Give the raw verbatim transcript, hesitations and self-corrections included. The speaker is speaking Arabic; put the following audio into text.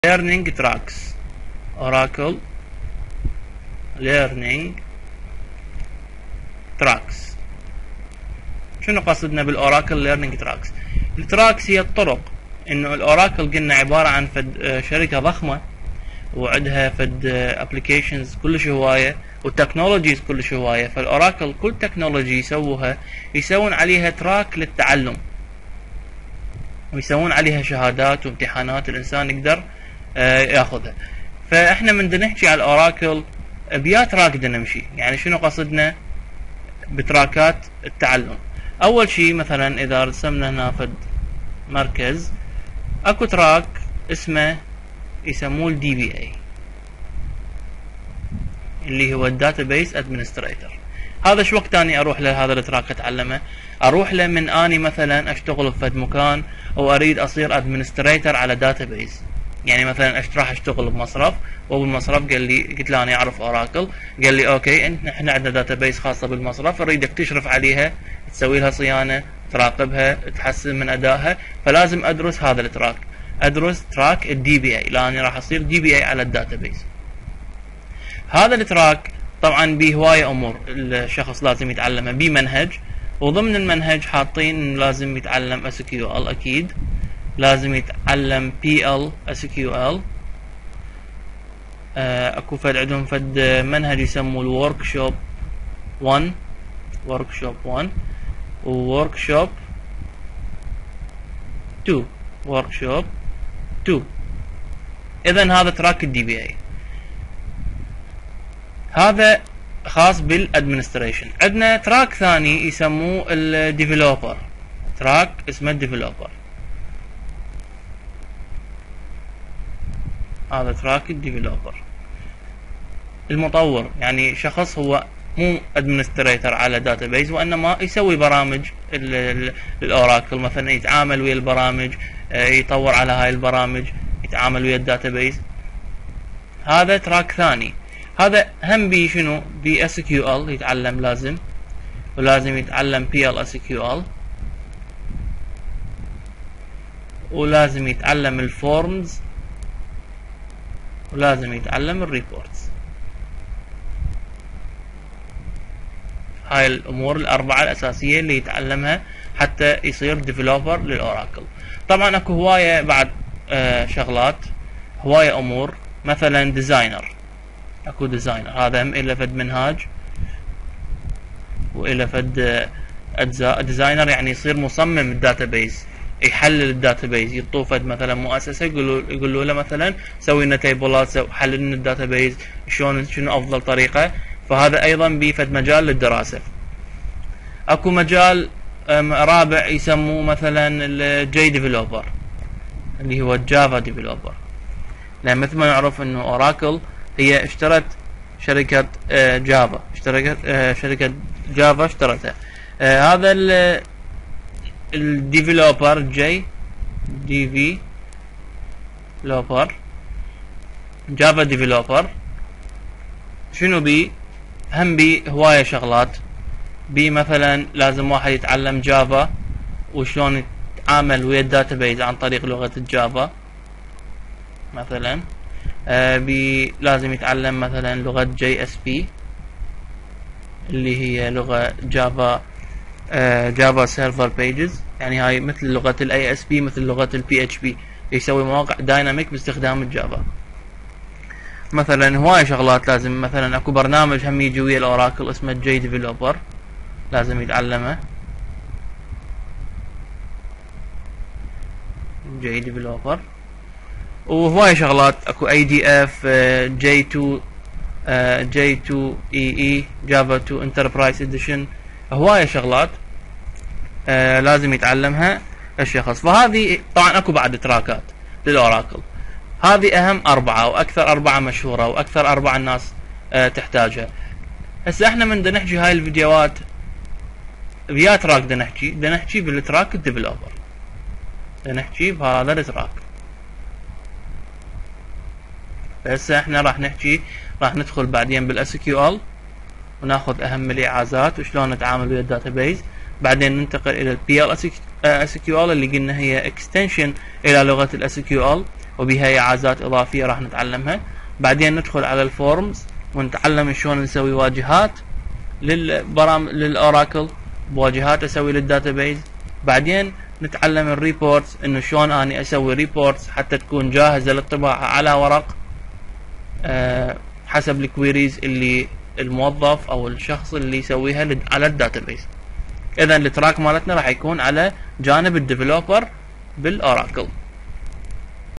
learning tracks Oracle learning tracks. شنو قصدنا بالاوراكل learning tracks؟ التراكس هي الطرق. انه الاوراكل قلنا عبارة عن فد شركة ضخمة وعندها فد ابلكيشنز كلش هواية والتكنولوجيز كلش هواية، فالاوراكل كل تكنولوجي يسووها يسوون عليها تراك للتعلم ويسوون عليها شهادات وامتحانات الانسان يقدر ياخذها. فاحنا من نحكي على الاوراكل بيا تراك بدنا نمشي. يعني شنو قصدنا بتراكات التعلم؟ اول شيء مثلا اذا رسمنا هنا فد مركز اكو تراك اسمه يسموه الدي بي اي اللي هو الداتابيس ادمنستريتور. هذا شو وقت اني اروح لهذا التراك اتعلمه؟ اروح له من اني مثلا اشتغل بفد مكان واريد اصير ادمنستريتور على داتابيس. يعني مثلا راح اشتغل بمصرف وبالمصرف قال لي، قلت له انا اعرف اوراكل، قال لي اوكي انت احنا عندنا داتابيس خاصه بالمصرف اريدك تشرف عليها، تسوي لها صيانه، تراقبها، تحسن من ادائها، فلازم ادرس هذا التراك، ادرس تراك الدي بي اي لاني راح اصير دي بي اي على الداتابيس. هذا التراك طبعا به هوايه امور الشخص لازم يتعلمها، به منهج، وضمن المنهج حاطين لازم يتعلم اس كيو ال اكيد، لازم يتعلم بي ال اس كيو ال. اكو فد عندهم فد منهج يسموه الورك شوب واحد، ورك شوب واحد وورك شوب اثنين، ورك شوب اثنين. اذا هذا تراك الدي بي اي، هذا خاص بالادمنستريشن. عندنا تراك ثاني يسموه الديفلوبر، تراك اسمه الديفلوبر. هذا تراك الديفلوبر، المطور، يعني شخص هو مو ادمنستريتور على داتابيز وانما يسوي برامج الاوراكل، مثلا يتعامل ويا البرامج، يطور على هاي البرامج، يتعامل ويا الداتابيز. هذا تراك ثاني. هذا هم بي شنو؟ بي اس كيو ال يتعلم لازم، ولازم يتعلم بي ال اس كيو ال، ولازم يتعلم الفورمز، ولازم يتعلم الريبورتس. هاي الامور الاربعه الاساسيه اللي يتعلمها حتى يصير ديفلوبر للاوراكل. طبعا اكو هوايه بعد آه شغلات، هوايه امور، مثلا ديزاينر، اكو ديزاينر هذا هم إله فد منهاج وإله فد اجزاء. ديزاينر يعني يصير مصمم الداتابيز، يحلل الداتابيز، يطوف فد مثلا مؤسسه يقولوا يقولوا له مثلا سوي لنا تيبلات، حلل لنا الداتابيز، شلون شنو افضل طريقه. فهذا ايضا بفد مجال للدراسه. اكو مجال رابع يسموه مثلا الجي ديفلوبر اللي هو الجافا ديفلوبر، لان مثل ما نعرف انه اوراكل هي اشترت شركه جافا، اشترت شركه جافا اشترتها. هذا الديفلوبر جي دي في لوبر، جافا ديفلوبر، شنو بي؟ هم بي هوايه شغلات. بي مثلا لازم واحد يتعلم جافا وشلون يتعامل ويا الداتابيز عن طريق لغه الجافا مثلا. آه بي لازم يتعلم مثلا لغه جي اس بي اللي هي لغه جافا آه جافا سيرفر بيجز، يعني هاي مثل لغه الاي اس بي، مثل لغه البي اتش بي، يسوي مواقع دايناميك باستخدام الجافا. مثلا هواي شغلات لازم، مثلا اكو برنامج هم يجي ويا الاوراكل اسمه جي ديفلوبر لازم يتعلمه، جي ديفلوبر. وهواي شغلات اكو اي دي اف، جي اثنين، جي اثنين اي اي، جافا اثنين انتربرايز اديشن، هواي شغلات آه لازم يتعلمها الشخص. فهذه طبعا اكو بعد تراكات للاوراكل، هذه اهم اربعه واكثر اربعه مشهوره واكثر اربعه الناس آه تحتاجها. هسه احنا من بدنا نحكي هاي الفيديوهات بيا تراك بدنا نحكي، بدنا نحكي بالتراك الديفلوبر، بدنا نحكي بهذا التراك. هسه احنا راح نحكي، راح ندخل بعدين بالاس كيو ال وناخذ اهم الاعازات وشلون نتعامل ويا الداتابيز. بعدين ننتقل الى البي ال اس كيو ال اللي قلنا هي اكستنشن الى لغه الاس كيو ال. وبها اعازات اضافيه راح نتعلمها. بعدين ندخل على الفورمز ونتعلم شلون نسوي واجهات للبرامج للاوراكل، بواجهات اسوي للداتابيز. بعدين نتعلم الريبورتس، انه شلون اني اسوي ريبورتس حتى تكون جاهزه للطباعه على ورق أه حسب الكويريز اللي الموظف او الشخص اللي يسويها على الداتابيز. اذا التراك مالتنا راح يكون على جانب الديفلوبر بالاوراكل.